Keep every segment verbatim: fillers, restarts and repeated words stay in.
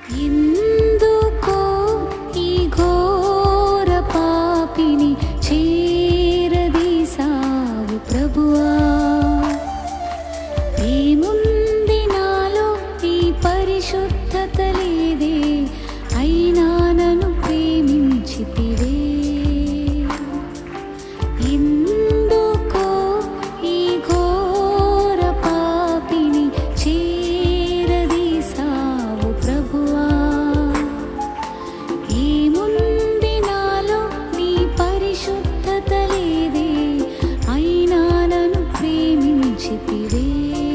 ఎందుకో ఈ ఘోర పాపిని చేరదీసావు ప్రభువా, ఏముంది నాలో ఈ పరిశుద్ధత లేదే, అయినా నన్ను ప్రేమించితివే. ఎందుకో ఈ ఘోర పాపిని చేరదీసావు ప్రభువా, ఏముంది నాలో నీ పరిశుద్ధత లేదే, అయినా నన్ను ప్రేమించితివే.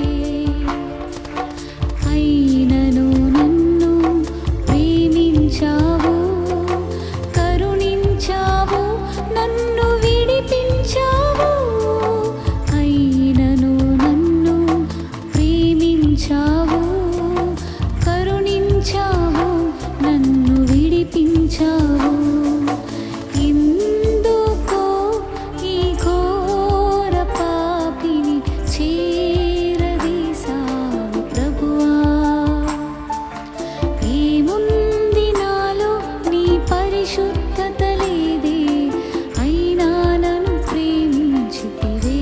అయినను నన్ను ప్రేమించావు, కరుణించావు, నన్ను విడిపించావు. అయినను నన్ను ప్రేమించావు, కరుణించావు, నన్ను విడిపించావు. ఎందుకో ఈ ఘోర పాపిని చేరదీసావు ప్రభువా, ఏముంది నాలో నీ పరిశుద్ధత లేదే, అయినా నన్ను ప్రేమించితివే.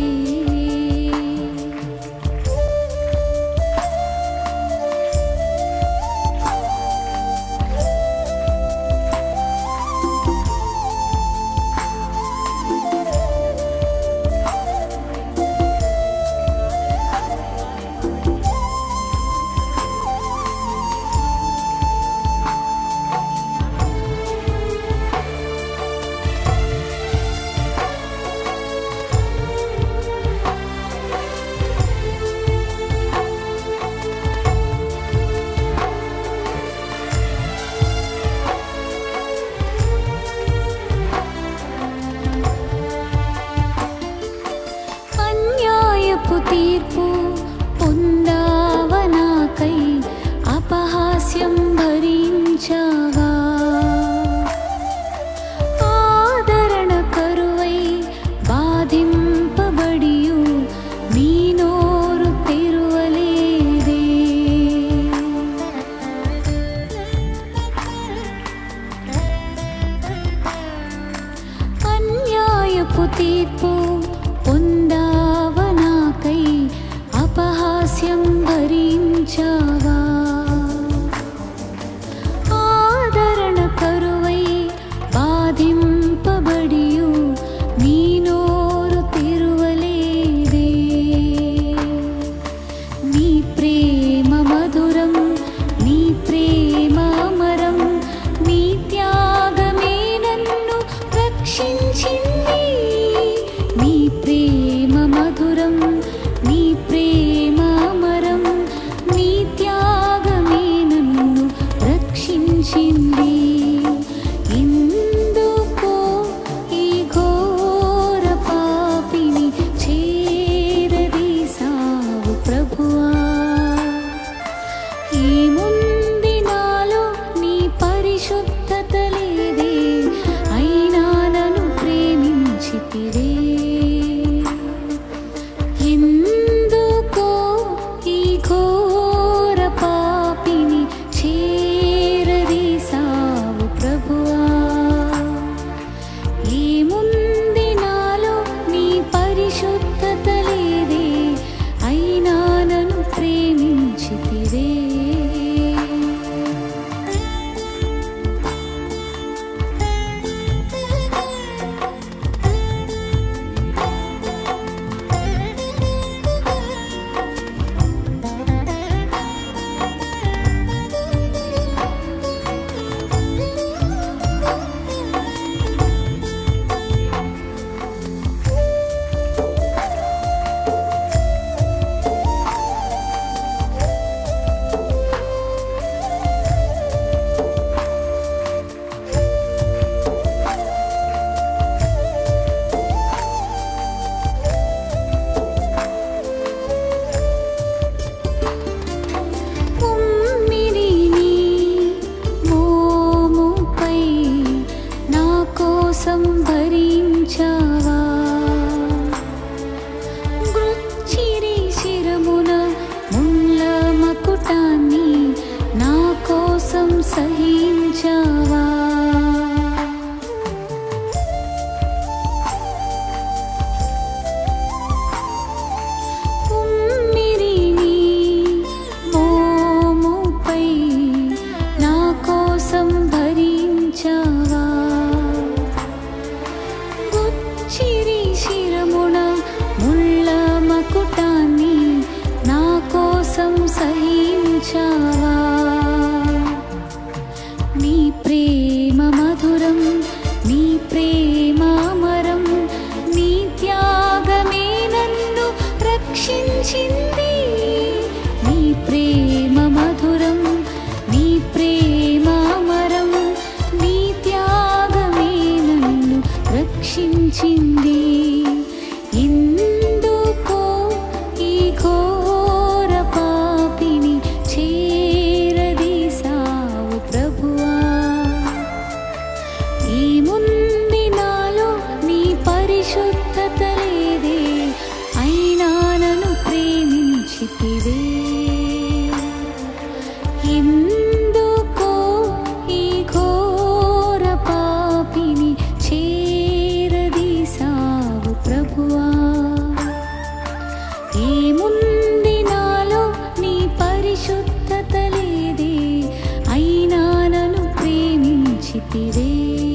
అన్యాయపు తీర్పు పొందావా నాకై, అపహాస్యం భరించావా. ఆదరణ కరువై బాధింపబడియు నీ నోరు తెరువలేదే. అన్యాయపు తీర్పు పొందావా నాకై, అపహాస్యం భరించావా. ఆదరణ కరువై బాధింపబడియు నీ నోరు తెరువలేదే. నీ ప్రేమ మధురం, నీ ప్రేమ అమరం, నీ త్యాగమే నన్ను రక్షించింది. నీ ప్రేమ మధురం, నీ ప్రేమ అమరం, నీ త్యాగమే బ్రతికితివే